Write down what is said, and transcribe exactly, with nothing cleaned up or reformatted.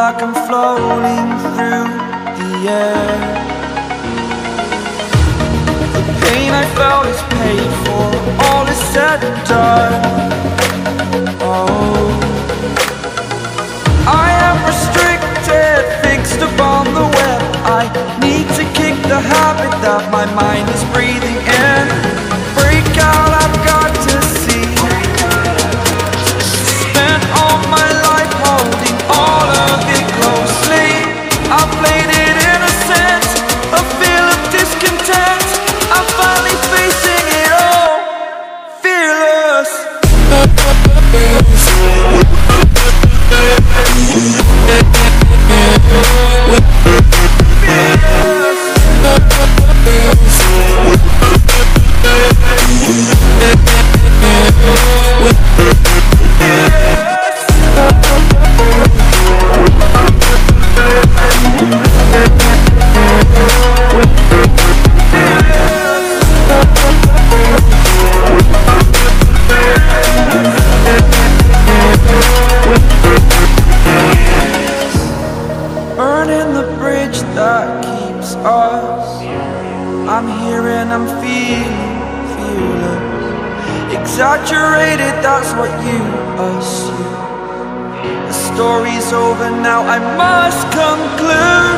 like I'm floating through the air. The pain I felt is paid for, all is said and done. Oh, I am restricted, fixed upon the web. I need to kick the habit that my mind is breathing in. Break out, I've got to see. Spent all my life holding all of it closely. I played it innocent, a feel of discontent. I'm finally facing it all, fearless. Burning the bridge that keeps us. I'm here and I'm feeling fearless. Exaggerated, that's what you assume. The story's over now, I must conclude.